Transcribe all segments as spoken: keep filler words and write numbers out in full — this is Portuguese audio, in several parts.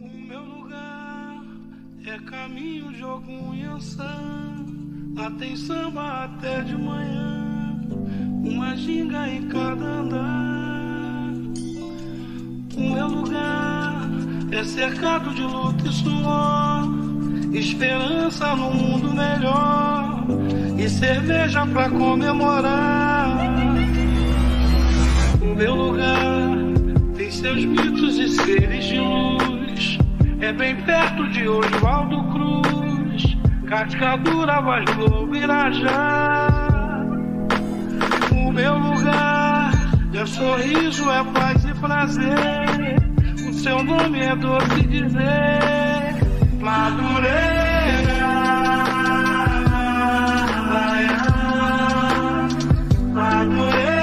O meu lugar é caminho, jogo e anção. Lá tem samba até de manhã, uma ginga em cada andar. O meu lugar é cercado de luta e suor, esperança no mundo melhor e cerveja pra comemorar. O meu lugar tem seus mitos e seres de luz, é bem perto de Oswaldo Cruz, Cascadura, Vaz Globo, Irajá. O meu lugar é sorriso, é paz e prazer, o seu nome é doce dizer, Madureira, Madureira.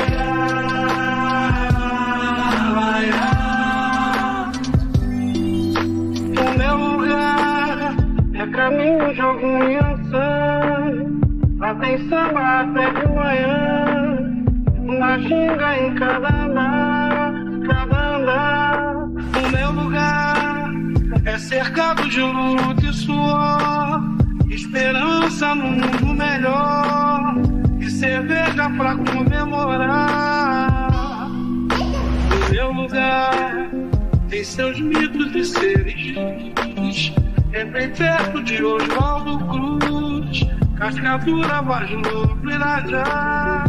Caminho, jogo e anção. Lá tem samba até de manhã, uma ginga em cada andar, cada andar. O meu lugar é cercado de luta e suor, esperança no mundo melhor e cerveja pra comemorar. O meu lugar tem seus mitos e seres, é bem perto de Oswaldo Cruz, Cascadura, Vaz Globo, Irajá.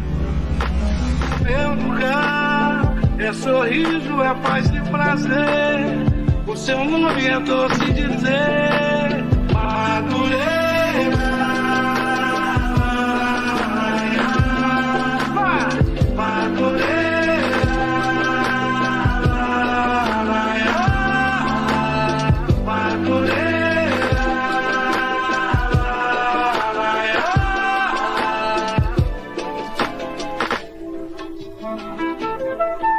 Meu lugar é sorriso, é paz e prazer, o seu nome é doce dizer, Madureira. Madureira. Thank you.